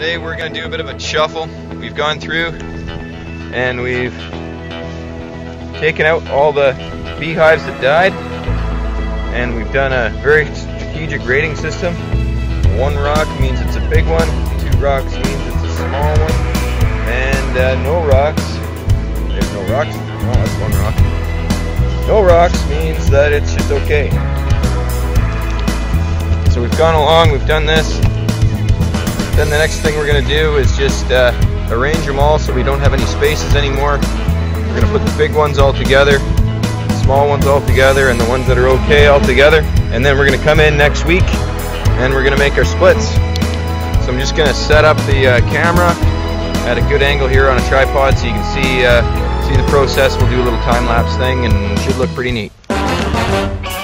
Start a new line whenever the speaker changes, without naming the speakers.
Today we're going to do a bit of a shuffle. We've gone through and we've taken out all the beehives that died, and we've done a very strategic grading system. 1 rock means it's a big one, 2 rocks means it's a small one, and no rocks. There's no rocks. Oh, that's 1 rock. No rocks means that it's just okay. So we've gone along, we've done this. Then the next thing we're going to do is just arrange them all so we don't have any spaces anymore. We're going to put the big ones all together, the small ones all together, and the ones that are okay all together. And then we're going to come in next week and we're going to make our splits. So I'm just going to set up the camera at a good angle here on a tripod so you can see the process. We'll do a little time-lapse thing and it should look pretty neat.